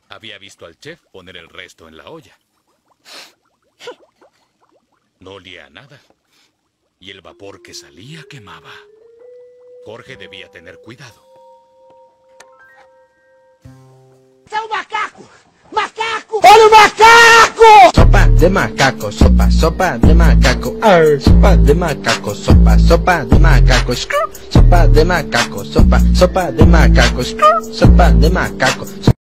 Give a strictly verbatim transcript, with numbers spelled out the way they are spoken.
Había visto al chef poner el resto en la olla. No olía a nada. Y el vapor que salía quemaba. Jorge debía tener cuidado. ¡Es un macaco! ¡Macaco! ¡Olha o macaco! Sopa de macaco, sopa, sopa de macaco. Arr, sopa de macaco, sopa, sopa de macaco. Screw, sopa de macaco, sopa, sopa de macaco. Screw, sopa de macaco.